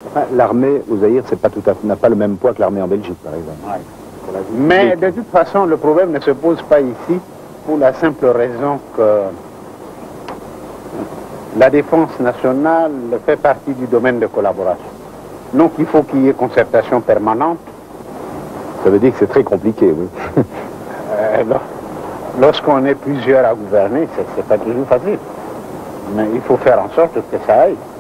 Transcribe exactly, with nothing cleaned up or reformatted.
L'armée au Zaïre, c'est pas tout à fait, n'a pas le même poids que l'armée en Belgique, par exemple. Ouais. Mais de toute façon, le problème ne se pose pas ici pour la simple raison que la défense nationale fait partie du domaine de collaboration. Donc il faut qu'il y ait concertation permanente. Ça veut dire que c'est très compliqué, oui. euh, Lorsqu'on est plusieurs à gouverner, c'est pas toujours facile. Mais il faut faire en sorte que ça aille.